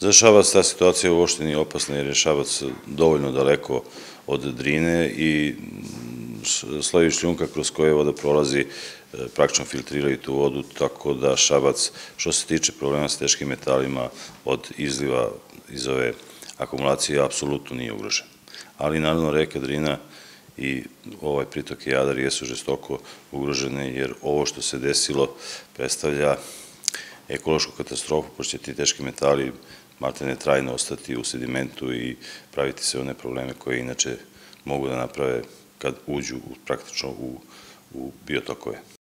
Za Šabac ta situacija uopšte nije opasna jer je Šabac dovoljno daleko od Drine i slojevi šljunka kroz koje voda prolazi praktično filtriraju tu vodu, tako da Šabac, što se tiče problema s teškim metalima od izliva iz ove akumulacije, apsolutno nije ugrožen. Ali naravno reka Drina i ovaj pritok Jadar jesu žestoko ugrožene jer ovo što se desilo predstavlja ekološku katastrofu, pošto će ti teški metali maltene trajno ostati u sedimentu i praviti se one probleme koje inače mogu da naprave kad uđu praktično u biotokove.